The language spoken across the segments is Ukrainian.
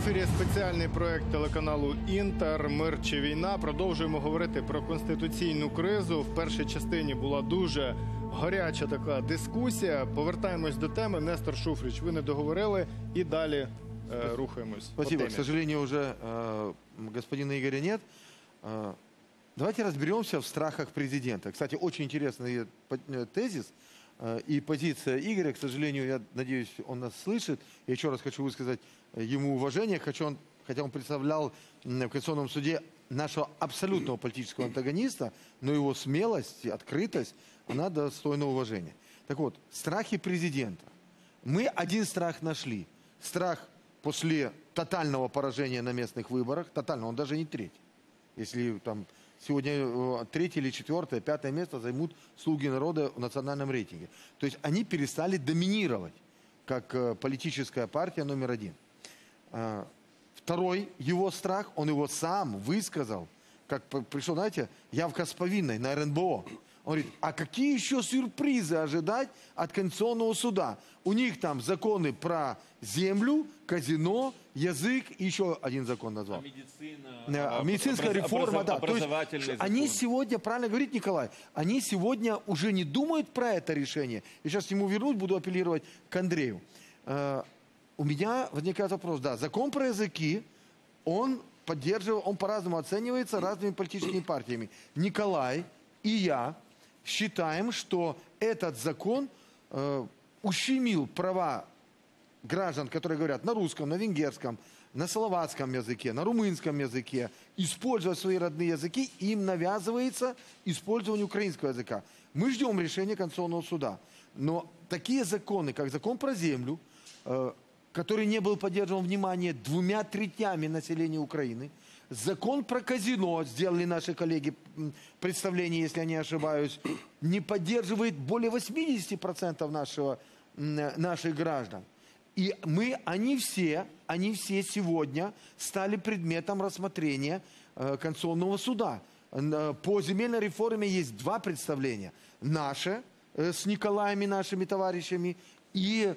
ефірі спеціальний проект телеканалу «Інтер. Мир чи війна». Продовжуємо говорити про конституційну кризу. В першій частині була дуже гаряча така дискусія. Повертаємось до теми. Нестор Шуфрич, ви не договорили і далі рухаємось. Спасибо. К сожалению, уже господина Игоря нет. Давайте разберемся в страхах президента. Кстати, очень интересный тезис и позиция Игоря. К сожалению, я надеюсь, он нас слышит. Я еще раз хочу высказать ему уважение. Хотя он представлял в Конституционном суде нашего абсолютного политического антагониста, но его смелость и открытость, она достойна уважения. Так вот, страхи президента. Мы один страх нашли. Страх после тотального поражения на местных выборах. Тотального, он даже не третий. Если там сегодня третье или четвертое, пятое место займут «Слуги народа» в национальном рейтинге. То есть они перестали доминировать как политическая партия номер один. Второй его страх, он его сам высказал, как пришел, знаете, явка с повинной на РНБО. Он говорит, а какие еще сюрпризы ожидать от Конституционного суда? У них там законы про землю, казино, язык, и еще один закон назвал. Медицинская реформа, да. То есть они сегодня, правильно говорит Николай, они сегодня уже не думают про это решение. Я сейчас к нему вернусь, буду апеллировать к Андрею. У меня возникает вопрос, да, закон про языки, он поддерживал, он по-разному оценивается разными политическими партиями. Николай и я считаем, что этот закон ущемил права граждан, которые говорят на русском, на венгерском, на словацком языке, на румынском языке, использовать свои родные языки, им навязывается использование украинского языка. Мы ждем решения Конституционного суда. Но такие законы, как закон про землю, который не был поддержан внимание 2/3 населения Украины, закон про казино, сделали наши коллеги представление, если я не ошибаюсь, не поддерживает более 80% наших граждан. И они все сегодня стали предметом рассмотрения Конституционного суда. По земельной реформе есть два представления. Наше, с Николаем и нашими товарищами, и...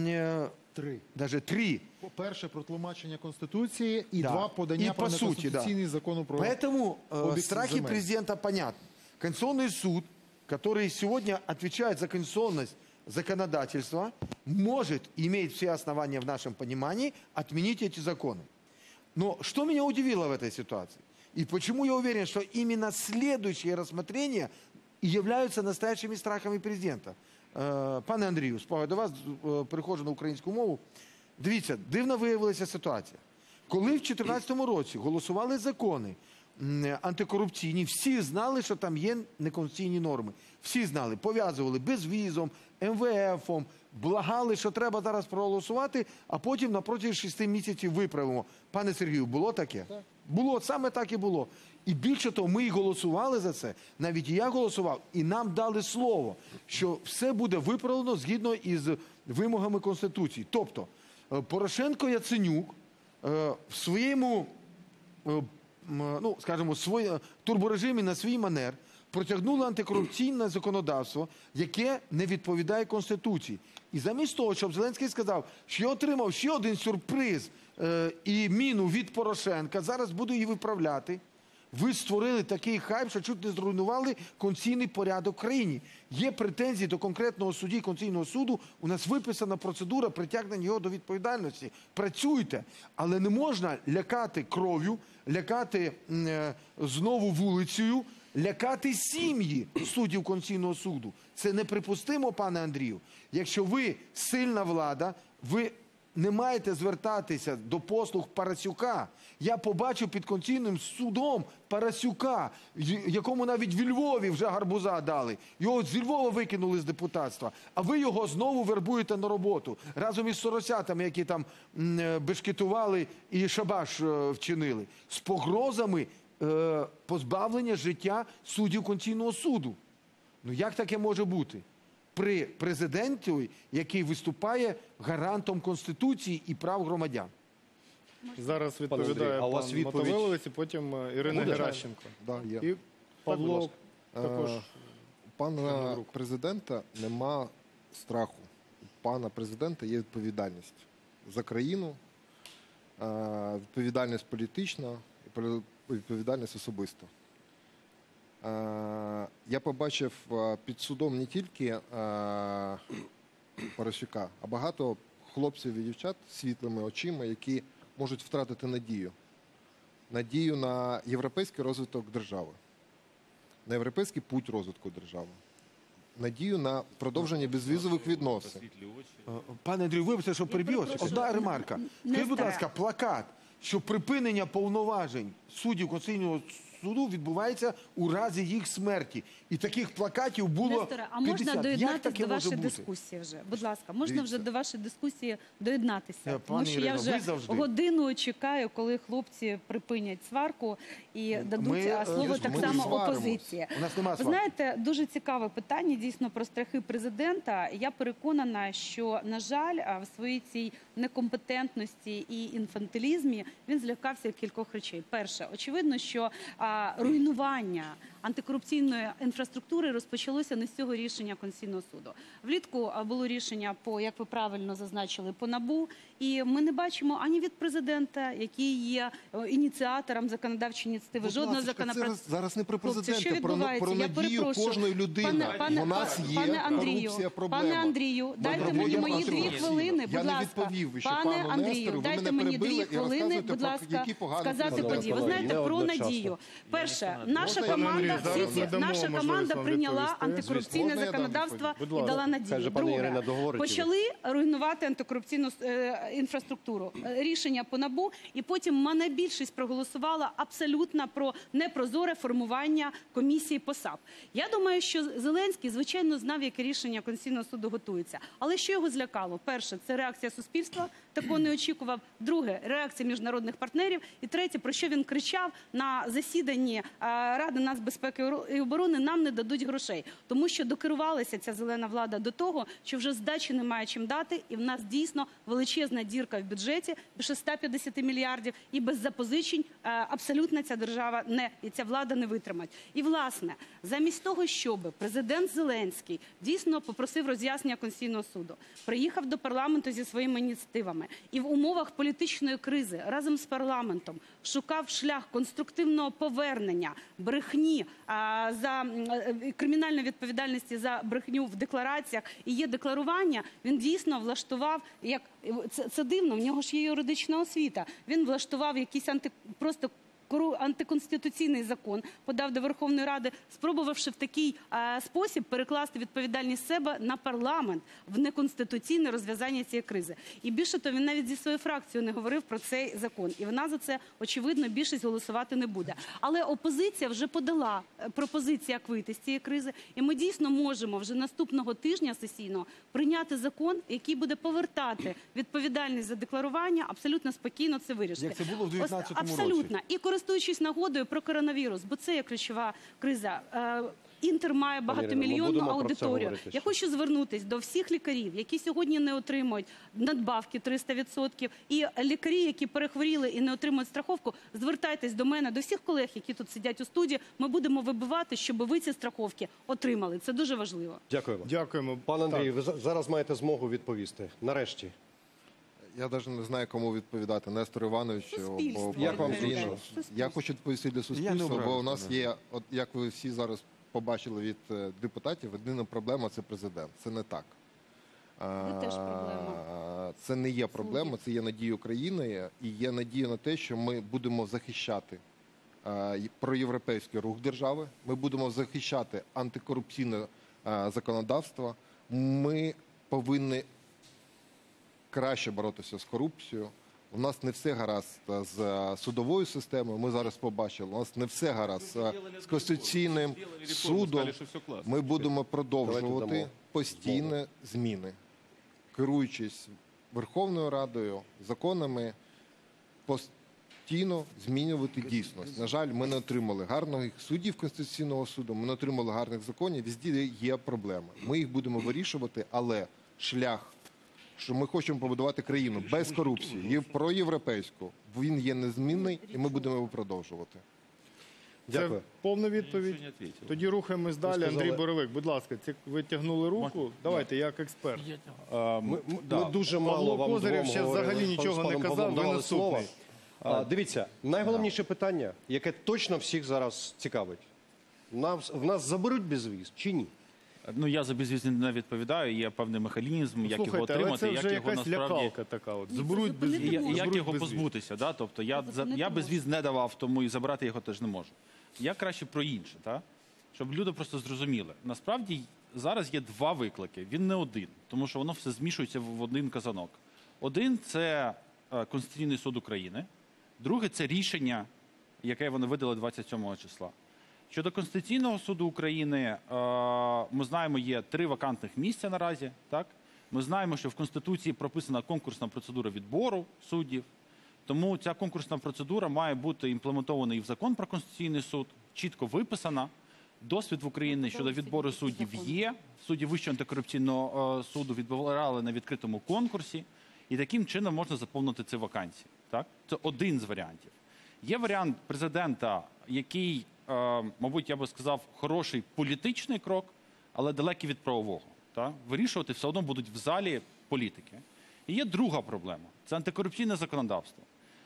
Даже три. Перше про тлумачення Конституції і два подання про неконституційний закон про Поэтому страхи президента понятны. Конституционный суд, который сегодня отвечает за конституционность законодательства, может, имеет все основания в нашем понимании, отменить эти законы. Но что меня удивило в этой ситуации? И почему я уверен, что именно следующие рассмотрения являются настоящими страхами президента? Пане Андрію, до вас переходжу на українську мову. Дивіться, дивна виявилася ситуація. Коли в 2014 році голосували закони антикорупційні, всі знали, що там є неконституційні норми. Всі знали, пов'язували безвізом, МВФом, благали, що треба зараз проголосувати, а потім на протязі 6 місяців виправимо. Пане Сергію, було таке? Так. Було, саме так і було. І більше того, ми і голосували за це, навіть і я голосував, і нам дали слово, що все буде виправлено згідно із вимогами Конституції. Тобто, Порошенко, Яценюк в своєму, ну, скажімо, турборежимі на свій манер протягнули антикорупційне законодавство, яке не відповідає Конституції. І замість того, щоб Зеленський сказав, що я отримав ще один сюрприз і міну від Порошенка, зараз буду її виправляти, ви створили такий хайп, що чуть не зруйнували конституційний порядок в країні. Є претензії до конкретного судді Конституційного суду, у нас виписана процедура притягнення його до відповідальності. Працюйте, але не можна лякати кров'ю, лякати знову вулицею, лякати сім'ї суддів Конституційного суду. Це неприпустимо, пане Андрію. Якщо ви сильна влада, ви не маєте звертатися до послуг Парасюка. Я побачив під Конституційним судом Парасюка, якому навіть в Львові вже гарбуза дали. Його з Львова викинули з депутатства. А ви його знову вербуєте на роботу. Разом із соросятами, які там бешкетували і шабаш вчинили. З погрозами позбавлення життя суддів Конституційного суду. Ну як таке може бути? При президенті, який виступає гарантом Конституції і прав громадян. Зараз відповідає пан Мотовиловець і потім Ірина Геращенко. І Павло також. Пана президента нема страху. У пана президента є відповідальність за країну, відповідальність політична і відповідальність особиста. Я побачив під судом не тільки Парасюка, а багато хлопців і дівчат з світлими очима, які можуть втратити надію. Надію на європейський розвиток держави, на європейський путь розвитку держави, надію на продовження безвізових відносин. Пане Андрію, вибачте, що переб'ю. Одна ремарка. Скажіть, будь ласка, плакат, що припинення повноважень суддів Конституційного суду відбувається у разі їх смерті. І таких плакатів було Несторе, а можна 50. Як доєднатися таке до може вашої бути? дискусії вже? Будь ласка, можна Дивіться. вже до вашої дискусії доєднатися? Тому пані що я Ірино, вже ви завжди. годину чекаю, коли хлопці припинять сварку і дадуть слово ми так не само сваримось. опозиції. У нас нема Ви сварки. знаєте, дуже цікаве питання дійсно про страхи президента. Я переконана, що, на жаль, в своїй цій некомпетентності і інфантилізмі він злякався кількох речей. Перше, очевидно, що руйнування антикорупційної інфраструктури розпочалося не з цього рішення Конституційного суду. Влітку було рішення по, як ви правильно зазначили, по НАБУ, і ми не бачимо ані від президента, який є ініціатором законодавчої ініціативи, жодного законопроекту. Це зараз не про Хлопці, що президента, відбувається? про Я надію перепрошую. кожної людини. У нас є корупція, проблема. Пане Андрію, дайте мені мої 2 хвилини, Я будь не ласка. відповів ще Пане пану Андрію, Нестору, ви дайте мене мені 2 перебили і хвилини, розказуєте будь про ласка, які погані сказати президенти. події. Ви знаєте, про надію. Перше, наша команда, наша команда прийняла антикорупційне Можна я дам законодавство відповідь? і дала надію. Друге, почали руйнувати антикорупційну інфраструктуру. Рішення по НАБУ, і потім монобільшість проголосувала абсолютно про непрозоре формування комісії по САП. Я думаю, що Зеленський, звичайно, знав, яке рішення Конституційного суду готується. Але що його злякало? Перше, це реакція суспільства, такого не очікував. Друге, реакція міжнародних партнерів. І третє, про що він кричав на засіданні Ради нацбезпеки і оборони, нам не дадуть грошей. Тому що докерувалася ця зелена влада до того, що вже здачі немає чим дати, і в нас дійсно величезна дірка в бюджеті, більше 150 мільярдів, і без запозичень абсолютно ця держава і ця влада не витримать. І, власне, замість того, щоб президент Зеленський дійсно попросив роз'яснення Конституційного суду, приїхав до парламенту зі своїми ініціативами і в умовах політичної кризи разом з парламентом шукав шлях конструктивного повернення брехні за кримінальної відповідальності за брехню в деклараціях і є декларування, він дійсно влаштував, як це дивно, в нього ж є юридична освіта, він влаштував якийсь просто антиконституційний закон, подав до Верховної Ради, спробувавши в такий спосіб перекласти відповідальність себе на парламент в неконституційне розв'язання цієї кризи. І більше того, він навіть зі своєю фракцією не говорив про цей закон. І вона за це, очевидно, більшість голосувати не буде. Але опозиція вже подала пропозиції, як вийти з цієї кризи. І ми дійсно можемо вже наступного тижня сесійного прийняти закон, який буде повертати відповідальність за декларування, абсолютно спокійно це вирішити. Як це було в 19-му році. Абсолютно. І користуючись нагодою про коронавірус, бо це є ключова криза. Інтер має багатомільйонну аудиторію. Я хочу звернутися до всіх лікарів, які сьогодні не отримують надбавки 300%, і лікарі, які перехворіли і не отримують страховку, звертайтесь до мене, до всіх колег, які тут сидять у студії, ми будемо вибивати, щоб ви ці страховки отримали. Це дуже важливо. Дякуємо. Дякуємо. Пане Андрію, ви зараз маєте змогу відповісти. Нарешті. Я навіть не знаю, кому відповідати. Нестор Іванович. Суспільство. Як вам Суспільство. зручно? Я хочу відповісти для Я суспільства, не бо у ображуся, нас є, от як ви всі зараз побачили від депутатів, єдина проблема – це президент. Це не так. Ви теж проблема. Це не є проблема, це є надія України і є надія на те, що ми будемо захищати проєвропейський рух держави, ми будемо захищати антикорупційне законодавство, ми повинні краще боротися з корупцією. У нас не все гаразд з судовою системою, ми зараз побачили, у нас не все гаразд з Конституційним судом. Ми будемо продовжувати постійні зміни, керуючись Верховною Радою, законами, постійно змінювати дійсність. На жаль, ми не отримали гарних суддів Конституційного суду, ми не отримали гарних законів, везде є проблеми. Ми їх будемо вирішувати, але шлях, що ми хочемо побудувати країну без корупції, і проєвропейську, він є незмінний, і ми будемо його продовжувати. Дякую. Це повна відповідь. Тоді рухаємось далі. сказали- Андрій Боровик, будь ласка, ви тягнули руку. Давайте, як експерт. Ми дуже мало Павло вам Козирєв двом ще говорили. взагалі нічого З паном не казав, Павлом ви давали наступний. слово. Дивіться, найголовніше питання, яке точно всіх зараз цікавить. В нас заберуть безвіз чи ні? Ну, я за безвіз не відповідаю, є певний механізм, як його Слухайте, але отримати, це як вже його якась насправді... лякалка така. От. Ні, Зберуть це без зупинити І можна. як його позбутися, да? Тобто я Зупинити безвіз не давав, тому і забрати його теж не можу. Я краще про інше, та? Щоб люди просто зрозуміли. Насправді зараз є два виклики, він не один, тому що воно все змішується в один казанок. Один – це Конституційний суд України, друге – це рішення, яке вони видали 27 числа. Щодо Конституційного суду України, ми знаємо, є 3 вакантних місця наразі, так? Ми знаємо, що в Конституції прописана конкурсна процедура відбору суддів, тому ця конкурсна процедура має бути імплементована і в Закон про Конституційний суд, чітко виписана. Досвід в Україні щодо відбору суддів є. Судді Вищого антикорупційного суду відбирали на відкритому конкурсі, і таким чином можна заповнити ці вакансії. Так? Це один з варіантів. Є варіант президента, який, мабуть, я би сказав, хороший політичний крок, але далекий від правового. Так? Вирішувати все одно будуть в залі політики. І є друга проблема – це антикорупційне законодавство.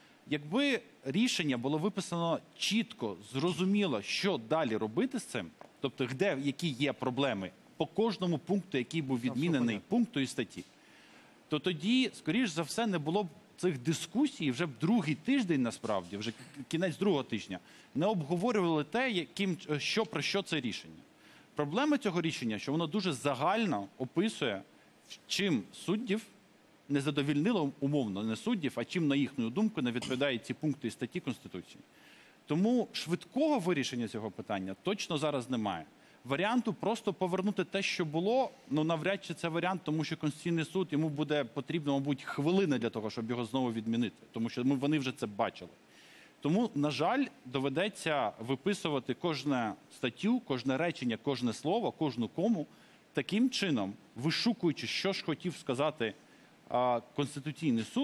Якби рішення було виписано чітко, зрозуміло, що далі робити з цим, тобто де, які є проблеми по кожному пункту, який був відмінений пункту і статті, то тоді, скоріш за все, не було б цих дискусій вже в другий тиждень, насправді, вже кінець другого тижня, не обговорювали те, про що це рішення. Проблема цього рішення, що воно дуже загально описує, чим суддів не задовільнило умовно не суддів, а чим, на їхню думку, не відповідають ці пункти і статті Конституції. Тому швидкого вирішення цього питання точно зараз немає. Варіанту просто повернути те, що було, ну навряд чи це варіант, тому що Конституційний суд, йому буде потрібно, мабуть, хвилини для того, щоб його знову відмінити, тому що вони вже це бачили. Тому, на жаль, доведеться виписувати кожну статтю, кожне речення, кожне слово, кожну кому, таким чином, вишукуючи, що ж хотів сказати Конституційний суд,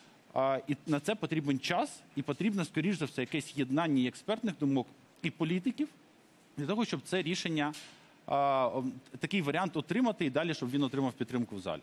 і на це потрібен час, і потрібно, скоріш за все, якесь єднання і експертних думок, і політиків, для того, щоб це рішення, такий варіант отримати, і далі, щоб він отримав підтримку в залі.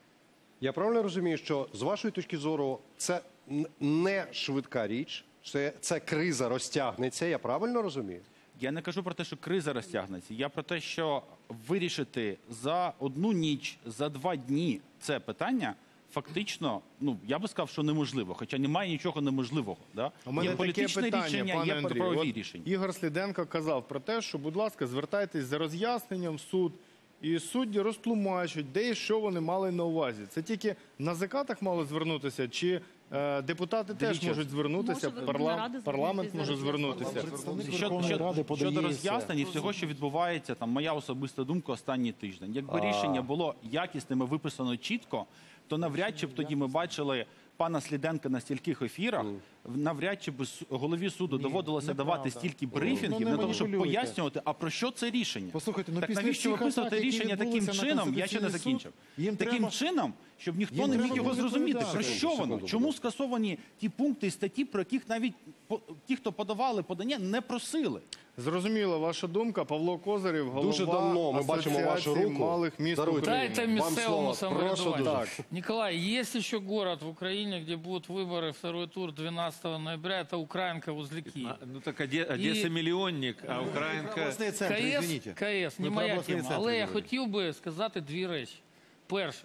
Я правильно розумію, що з вашої точки зору це не швидка річ, це криза розтягнеться, я правильно розумію? Я не кажу про те, що криза розтягнеться. Я про те, що вирішити за одну ніч, за 2 дні це питання фактично, ну, я би сказав, що неможливо. Хоча немає нічого неможливого. Да? У мене є політичне таке питання, рішення, пане є Андрію. правові От рішення. Ігор Сліденко казав про те, що, будь ласка, звертайтесь за роз'ясненням в суд, і судді розтлумачують, де і що вони мали на увазі. Це тільки НАЗК так мало звернутися, чи депутати теж можуть звернутися, Може, Верховна Рада парламент може звернутися. звернутися. Щодо роз'яснень і всього, що відбувається, там моя особиста думка останній тиждень. Якби рішення було якісним і виписано чітко, то навряд чи б тоді ми бачили пана Сліденка на стільких ефірах, навряд чи б голові суду доводилося давати стільки брифінгів для того, щоб пояснювати, а про що це рішення. Послухайте, ну Так після навіщо всіх виписувати атак, які рішення таким відбулися на чином, я ще не Конституційний закінчив. суд, їм Таким треба- чином, щоб ніхто їм не міг треба його буде зрозуміти, про відповідати. що воно, чому скасовані ті пункти і статті, про яких навіть ті, хто подавали подання, не просили. Зрозуміла ваша думка. Павло Козирєв, голова Дуже давно ми бачимо вашу Асоціації руку. малих міст Даруйте. України. Да, это Вам местному слово. Прошу самоврядованию. дуже. Николай, есть еще город в Украине, где будут выборы, второй тур 12 ноября, это Украинка возле Киева. Ну так Одесса миллионник, а Українка... Областные центры, КС, извините. КС, не Ми про моя обласний тема, центр але я говоримо. хотів би сказати 2 речі. Перша.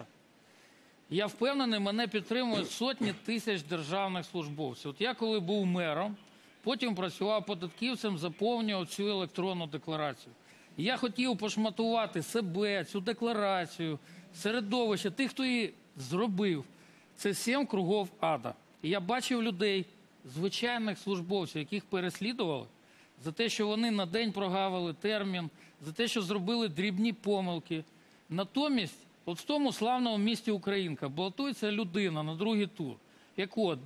Я впевнений, мене підтримують сотні тисяч державних службовців. От я коли був мером, потім працював податківцем, заповнював цю електронну декларацію. І я хотів пошматувати себе, цю декларацію, середовище, тих, хто її зробив. Це 7 кругов ада. І я бачив людей, звичайних службовців, яких переслідували за те, що вони на день прогавили термін, за те, що зробили дрібні помилки. Натомість, от в тому славному місті Українка балотується людина на другий тур, якого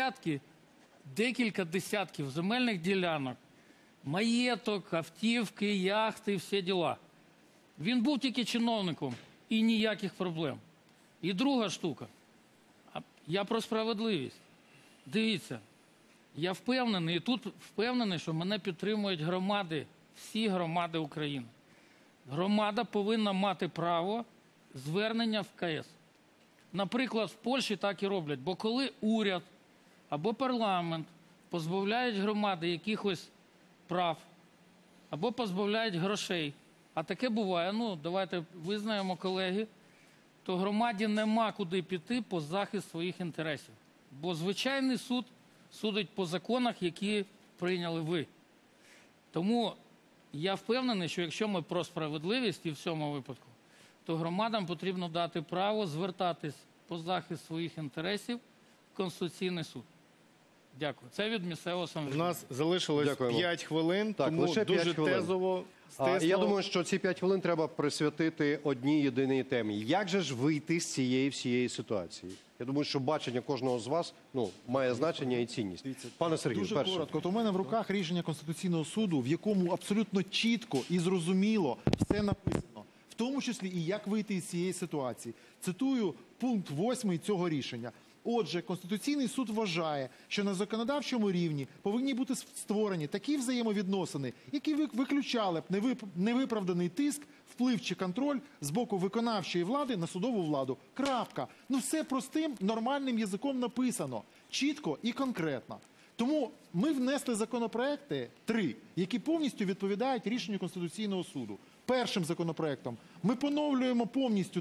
декілька десятків земельних ділянок, маєток, автівки, яхти, всі діла. Він був тільки чиновником і ніяких проблем. І друга штука. Я про справедливість. Дивіться, Я впевнений, і тут впевнений, що мене підтримують громади, всі громади України. Громада повинна мати право звернення в КС. Наприклад, в Польщі так і роблять, бо коли уряд або парламент позбавляють громади якихось прав, або позбавляють грошей, а таке буває, ну давайте визнаємо, колеги, то громаді нема куди піти по захист своїх інтересів. Бо звичайний суд судить по законах, які прийняли ви. Тому я впевнений, що якщо ми про справедливість і в цьому випадку, то громадам потрібно дати право звертатись по захист своїх інтересів в Конституційний суд. Дякую. Це від місцевого У самоврядування. нас залишилось Дякуємо. 5 хвилин, Так, тому лише 5 дуже хвилин. тезово, стисло. Я думаю, що ці 5 хвилин треба присвятити одній єдиній темі. Як же ж вийти з цієї всієї ситуації? Я думаю, що бачення кожного з вас має значення і цінність. Пане Сергію, Дуже перше. коротко. От у мене в руках рішення Конституційного суду, в якому абсолютно чітко і зрозуміло все написано. В тому числі і як вийти із цієї ситуації. Цитую пункт 8 цього рішення. Отже, Конституційний суд вважає, що на законодавчому рівні повинні бути створені такі взаємовідносини, які виключали б невиправданий тиск, вплив чи контроль з боку виконавчої влади на судову владу. Крапка. Ну все простим, нормальним язиком написано. Чітко і конкретно. Тому ми внесли законопроекти 3, які повністю відповідають рішенню Конституційного суду. Першим законопроектом ми поновлюємо повністю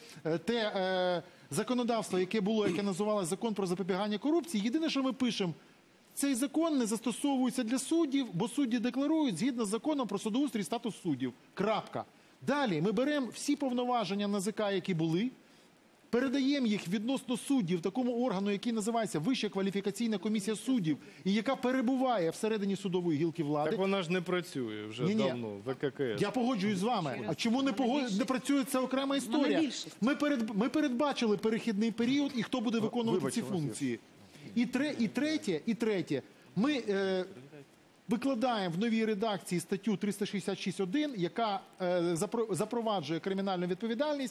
те законодавство, яке було, яке називалося Закон про запобігання корупції. Єдине, що ми пишемо, цей закон не застосовується для суддів, бо судді декларують згідно з законом про судоустрій і статус суддів. Крапка. Далі ми беремо всі повноваження НАЗК, які були, передаємо їх відносно суддів такому органу, який називається Вища кваліфікаційна комісія суддів, і яка перебуває всередині судової гілки влади. Так вона ж не працює вже Ні-ні. давно, ВККС. Я погоджуюсь з вами. А чому не працює, це окрема історія. Монобільшість. Ми передбачили перехідний період і хто буде виконувати ці функції. І третє. Ми викладаємо в новій редакції статтю 366.1, яка запроваджує кримінальну відповідальність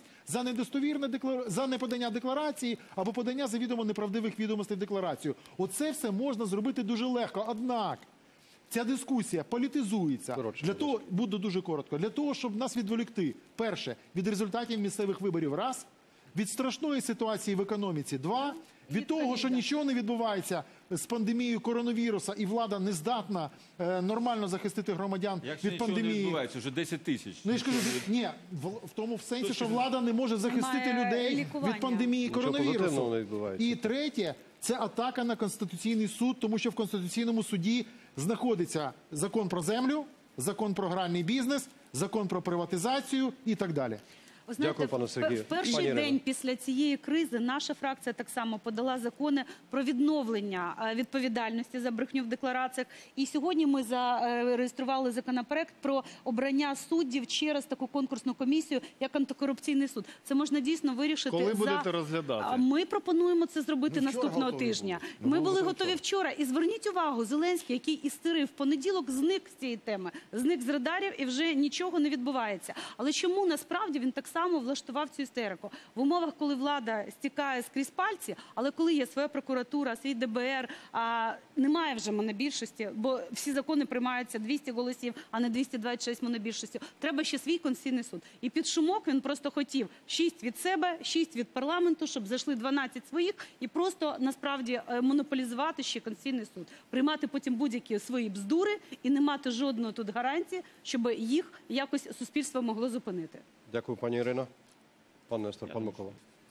за неподання декларації або подання завідомо неправдивих відомостей в декларацію. Оце все можна зробити дуже легко. Однак ця дискусія політизується. Буду дуже коротко. Для того, щоб нас відволікти, перше, від результатів місцевих виборів, раз, від страшної ситуації в економіці, два, від того, що нічого не відбувається з пандемією коронавіруса і влада не здатна нормально захистити громадян Якщо від нічого не пандемії. відбувається, вже 10 тисяч. Ну я ж кажу, ні, в тому в сенсі, що влада не може захистити Немає людей лікування. від пандемії Нічого позитивного не коронавірусу. відбувається. І третє, це атака на Конституційний суд, тому що в Конституційному суді знаходиться закон про землю, закон про гральний бізнес, закон про приватизацію і так далі. Ви знаєте, Дякую, пане Сергію. в перший Пані Ірино. день після цієї кризи наша фракція так само подала закони про відновлення відповідальності за брехню в деклараціях. І сьогодні ми зареєстрували законопроект про обрання суддів через таку конкурсну комісію, як антикорупційний суд. Це можна дійсно вирішити. Коли будете розглядати? Ми пропонуємо це зробити Ми вчора наступного готові тижня. були. Ми були готові вчора. І зверніть увагу, Зеленський, який істерив в понеділок, зник з цієї теми, зник з радарів і вже нічого не відбувається. Але чому насправді він так само влаштував цю істерику? В умовах, коли влада стікає скрізь пальці, але коли є своя прокуратура, свій ДБР, немає вже монобільшості, бо всі закони приймаються 200 голосів, а не 226 монобільшості. Треба ще свій Конституційний суд. І під шумок він просто хотів 6 від себе, 6 від парламенту, щоб зайшли 12 своїх і просто насправді монополізувати ще Конституційний суд. Приймати потім будь-які свої бздури і не мати жодної тут гарантії, щоб їх якось суспільство могло зупинити. Дякую, пані Ірино. Пан Нестор, пан Микола.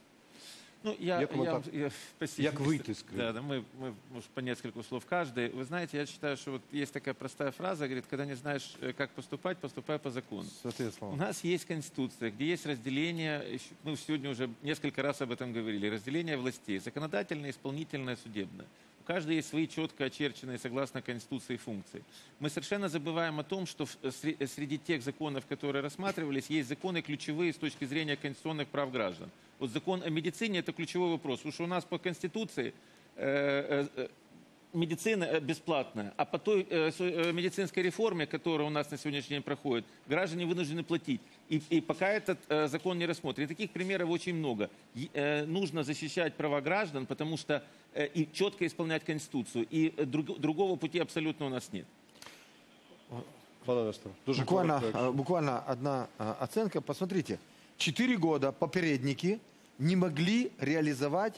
Ну, спасибо. Як выйти из кризиса? Да, мы может, по несколько слов каждый. Вы знаете, я считаю, что вот есть такая простая фраза, говорит, когда не знаешь, как поступать, поступай по закону. У нас есть Конституция, где есть разделение, мы сегодня уже несколько раз об этом говорили, разделение властей, законодательное, исполнительное, судебное. У каждой есть свои четко очерченные, согласно Конституции, функции. Мы совершенно забываем о том, что среди тех законов, которые рассматривались, есть законы ключевые с точки зрения конституционных прав граждан. Вот закон о медицине – это ключевой вопрос, потому что у нас по Конституции медицина бесплатная, а по той медицинской реформе, которая у нас на сегодняшний день проходит, граждане вынуждены платить. И пока этот закон не рассмотрен. И таких примеров очень много. Нужно защищать права граждан, потому что и четко исполнять Конституцию. И другого пути абсолютно у нас нет. Буквально одна оценка. Посмотрите, 4 года попередники не могли реализовать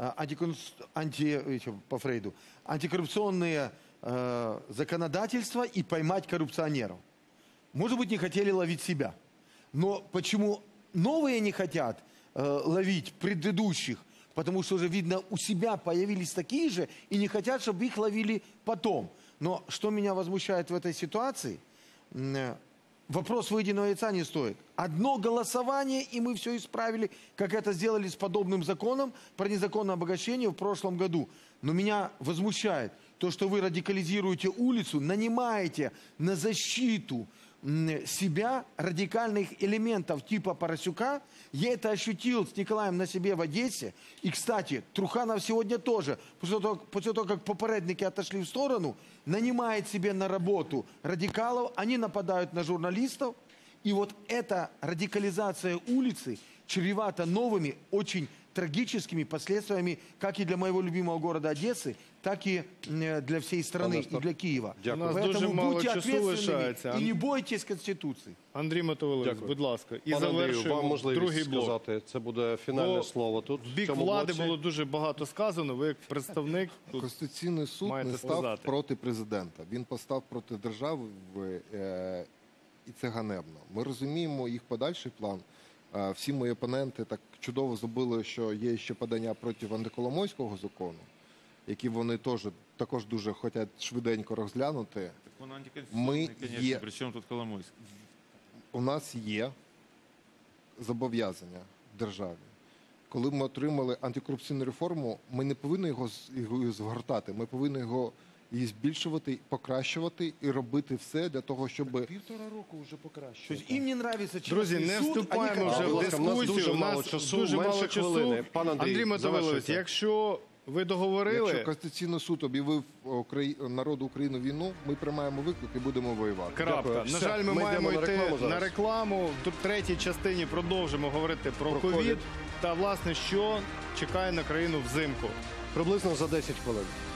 по Фрейду антикоррупционные законодательства и поймать коррупционеров. Может быть, не хотели ловить себя. Но почему новые не хотят ловить предыдущих? Потому что уже, видно, у себя появились такие же и не хотят, чтобы их ловили потом. Но что меня возмущает в этой ситуации? Вопрос выеденного яйца не стоит. Одно голосование, и мы все исправили, как это сделали с подобным законом про незаконное обогащение в прошлом году. Но меня возмущает то, что вы радикализируете улицу, нанимаете на защиту себя радикальных элементов типа Парасюка. Я это ощутил с Николаем на себе в Одессе. И, кстати, Труханов сегодня тоже, после того, как попередники отошли в сторону, нанимает себе на работу радикалов, они нападают на журналистов. И вот эта радикализация улицы чревата новыми, очень трагическими последствиями, как и для моего любимого города Одессы, так и для всей страны, и для Києва. Поэтому будьте ответственными и не бойтесь Конституции. Андрій Мотовилович, будь ласка. І завершуємо другий блок. сказати, це буде фінальне слово тут. В бік влади було дуже багато сказано, ви як представник тут Конституційний суд маєте не сказати. став проти президента. Він постав проти держави, і це ганебно. Ми розуміємо їх подальший план. Всі мої опоненти так чудово забули, що є ще подання проти антиколомойського закону, які вони також дуже хочуть швиденько розглянути. Так он антиконституционный, конечно, при чому тут Коломойський? У нас є зобов'язання в державі. Коли ми отримали антикорупційну реформу, ми не повинні його згортати, ми повинні його її збільшувати, покращувати і робити все для того, щоб... 1,5 року вже покращує. Їм не нравится Друзі, не вступаємо вже в дискусію. У нас дуже мало часу. Андрій Мотовилович, якщо ви договорили... Якщо Конституційний суд об'явив народу України війну, ми приймаємо виклик і будемо воювати. Крапка. На жаль, ми маємо йти на рекламу. В третій частині продовжимо говорити про ковід та, власне, що чекає на країну взимку. Приблизно за 10 хвилин.